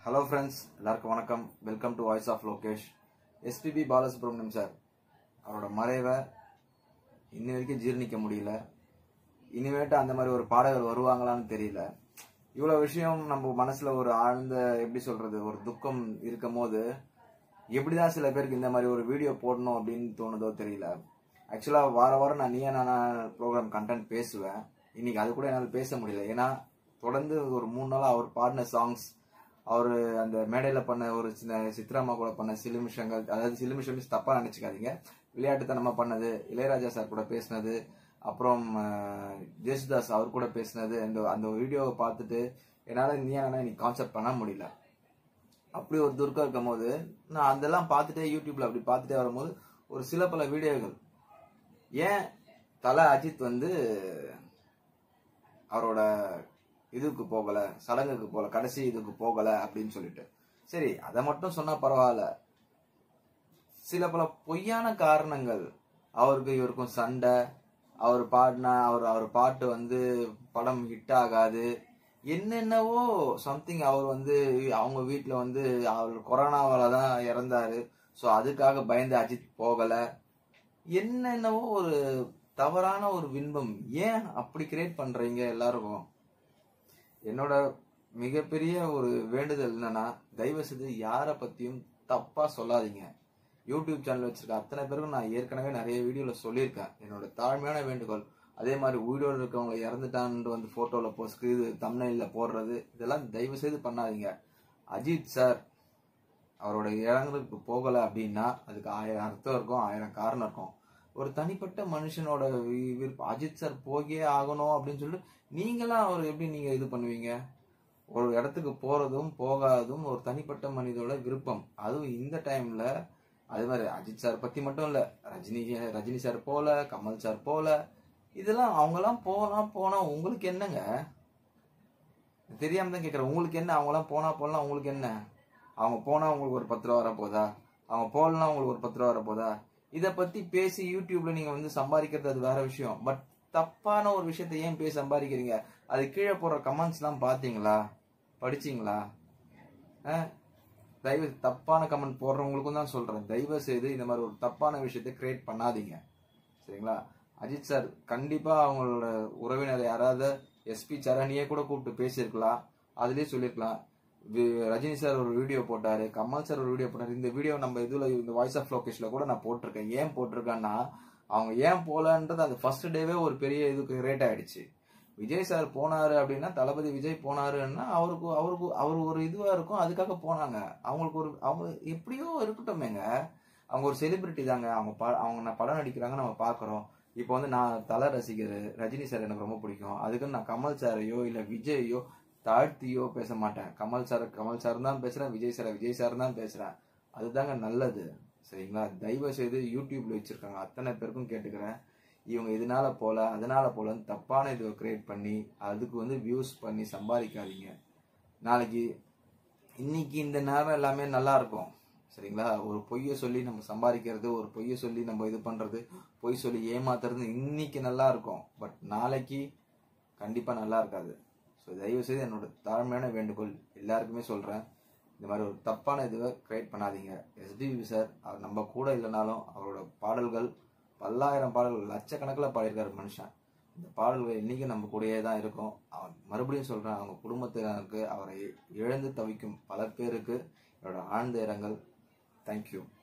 Hello friends, எல்லாருக்கும் வணக்கம். Welcome to voice of Lokesh. SPB Balasubrahmanyam sir அவரோட மறைவை இன்ன வரைக்கும் ஜீர்ணிக்க முடியல. இனிமேட்டு அந்த மாதிரி ஒரு பாடகர் வருவாங்களான்னு தெரியல. இவ்வளோ விஷயம் நம்ம மனசுல ஒரு ஆழ்ந்த எப்படி சொல்றது ஒரு துக்கம் இருக்கும் போது எப்படிதான் சில பேருக்கு இந்த மாதிரி ஒரு வீடியோ போடணும் அப்படின்னு தோணுதோ தெரியல. ஆக்சுவலா வாரம் நான் நானா ப்ரோக்ராம் கண்டென்ட் பேசுவேன். இன்னைக்கு அது கூட என்னால் பேச முடியல. ஏன்னா தொடர்ந்து ஒரு 3 நாளா அவர் பாடின சாங்ஸ், அவர் அந்த மேடையில பண்ண ஒரு சின்ன சித்ராமா கூட பண்ண சிலுமிஷங்கள், அதாவது சிலுமிஷம் தப்பா நினைச்சுக்காதீங்க, விளையாட்டுத்தனமா பண்ணது, இளையராஜா சார் கூட பேசினது, அப்புறம் ஜேசுதாஸ் அவர் கூட பேசினது, அந்த வீடியோவை பார்த்துட்டு என்னால இன்னைக்கு கான்செப்ட் பண்ண முடியல. அப்படி ஒரு துர்க்கம் இருக்கும் போது நான் அதெல்லாம் பார்த்துட்டே யூடியூப்ல அப்படி பார்த்துட்டே வரும்போது ஒரு சில பல வீடியோகள், ஏன் தல அஜித் அவரோட இதுக்கு போகல, சடங்குக்கு போகல, கடைசி இதுக்கு போகல அப்படின்னு சொல்லிட்டு, சரி அதை மட்டும் சொன்னா பரவாயில்ல. சில பல பொய்யான காரணங்கள், அவருக்கு இவருக்கும் சண்டை, அவர் பாடினா அவர் பாட்டு படம் ஹிட் ஆகாது, என்னென்னவோ சம்திங், அவர் அவங்க வீட்டுல அவர் கொரோனாவால தான் இறந்தாரு, ஸோ அதுக்காக பயந்து அஜித் போகல, என்னென்னவோ ஒரு தவறான ஒரு பின்பம். ஏன் அப்படி கிரியேட் பண்றீங்க எல்லாருக்கும்? என்னோட மிகப்பெரிய ஒரு வேண்டுதல் என்னன்னா, தயவு செய்து யாரை பத்தியும் தப்பா சொல்லாதீங்க. யூடியூப் சேனல் வச்சிருக்க அத்தனை பேருக்கும் நான் ஏற்கனவே நிறைய வீடியோல சொல்லியிருக்கேன். என்னோட தாழ்மையான வேண்டுகோள். அதே மாதிரி வீடியோல இருக்கவங்க இறந்துட்டான்னு போட்டோல போஸ்ட் இது தம்ப்நெயில்ல போடுறது, இதெல்லாம் தயவு செய்து பண்ணாதீங்க. அஜித் சார் அவரோட இறங்குறதுக்கு போகல அப்படின்னா அதுக்கு 1000 அர்த்தம் இருக்கும், 1000 காரணம் இருக்கும். ஒரு தனிப்பட்ட மனுஷனோட விருப்பம், அஜித் சார் போகே ஆகணும் அப்படின்னு சொல்லிட்டு நீங்களாம் அவர் எப்படி நீங்க இது பண்ணுவீங்க? ஒரு இடத்துக்கு போறதும் போகாததும் ஒரு தனிப்பட்ட மனிதோட விருப்பம். அதுவும் இந்த டைம்ல அது மாதிரி அஜித் சார் பத்தி மட்டும் இல்ல, ரஜினி சார் போல, கமல் சார் போல, இதெல்லாம் அவங்கெல்லாம் போனா உங்களுக்கு என்னங்க? தெரியாம தான் கேட்கறேன். உங்களுக்கு என்ன? அவங்கெல்லாம் போனா உங்களுக்கு என்ன? அவங்க போனா உங்களுக்கு ஒரு 10 ரூபா வரப்போதா? அவங்க போகலன்னா உங்களுக்கு ஒரு 10 ரூபா வரப்போதா? இதை பத்தி பேசி யூடியூப்ல நீங்க சம்பாதிக்கிறது அது வேற விஷயம். பட் தப்பான ஒரு விஷயத்த ஏன் பேசி சம்பாதிக்கிறீங்க? அது கீழே போடுற கமெண்ட்ஸ் எல்லாம் பாத்தீங்களா, படிச்சீங்களா? தயவு தப்பான கமெண்ட் போடுறவங்களுக்கும் தான் சொல்றேன், தயவு செய்து இந்த மாதிரி ஒரு தப்பான விஷயத்த கிரியேட் பண்ணாதீங்க, சரிங்களா? அஜித் சார் கண்டிப்பா அவங்களோட உறவினர் யாராவது எஸ்பி சரணியே கூட கூப்பிட்டு பேசியிருக்கலாம், அதுலயே சொல்லிருக்கலாம். ரஜினி சார் ஒரு வீடியோ போட்டாரு, கமல் சார் ஒரு வீடியோ போட்டாரு. இந்த வீடியோ நம்ம இதுல இந்த வாய்ஸ் ஆஃப் லோகேஷ்ல கூட நான் போட்டிருக்கேன். ஏன் போட்டிருக்கேன்னா, அவங்க ஏன் போலன்றது அது ஃபர்ஸ்ட் டேவே ஒரு பெரிய இதுக்கு ரேட் ஆயிடுச்சு. விஜய் சார் போனாரு அப்படின்னா, தளபதி விஜய் போனாருன்னா அவரு ஒரு இதுவா இருக்கும், அதுக்காக போனாங்க. அவங்களுக்கு அவங்க எப்படியோ இருக்கட்டுமேங்க, அவங்க ஒரு செலிபிரிட்டி தாங்க. அவங்க படம் நடிக்கிறாங்க, நம்ம பாக்குறோம். இப்போ நான் தல ரசிகர், ரஜினி சார் எனக்கு ரொம்ப பிடிக்கும். அதுக்குன்னு நான் கமல் சாரையோ இல்ல விஜயோ தாழ்த்தியோ பேச மாட்டேன். கமல் சார் தான் பேசுறேன், விஜய் சார் தான் பேசுறேன். அதுதாங்க நல்லது, சரிங்களா? தயவு செய்து யூடியூப்ல வச்சிருக்காங்க அத்தனை பேருக்கும் கேட்டுக்கிறேன், இவங்க இதனால போல அதனால போலன்னு தப்பான இதை கிரியேட் பண்ணி அதுக்கு வியூஸ் பண்ணி சம்பாதிக்காதீங்க. நாளைக்கு இன்னைக்கு இந்த நேரம் எல்லாமே நல்லா இருக்கும், சரிங்களா? ஒரு பொய்யை சொல்லி நம்ம சம்பாதிக்கிறது, ஒரு பொய்யை சொல்லி நம்ம இது பண்றது, பொய் சொல்லி ஏமாத்துறது இன்னைக்கு நல்லா இருக்கும், பட் நாளைக்கு கண்டிப்பா நல்லா இருக்காது. ஸோ தயவு செய்து என்னோட தாழ்மையான வேண்டுகோள் எல்லாருக்குமே சொல்றேன், இந்த மாதிரி ஒரு தப்பான இதுவை கிரியேட் பண்ணாதீங்க. எஸ்பிபி சார் அவர் நம்ம கூட இல்லைனாலும் அவரோட பாடல்கள் பல்லாயிரம் பாடல்கள், லட்சக்கணக்கில் பாடியிருக்காரு மனுஷன். இந்த பாடல்கள் இன்னைக்கும் நம்ம கூடயே தான் இருக்கும். அவன் மறுபடியும் சொல்றேன், அவங்க குடும்பத்தினருக்கு, அவரை இழந்து தவிக்கும் பல பேருக்கு என்னோட ஆழ்ந்த இரங்கல். தேங்க்யூ.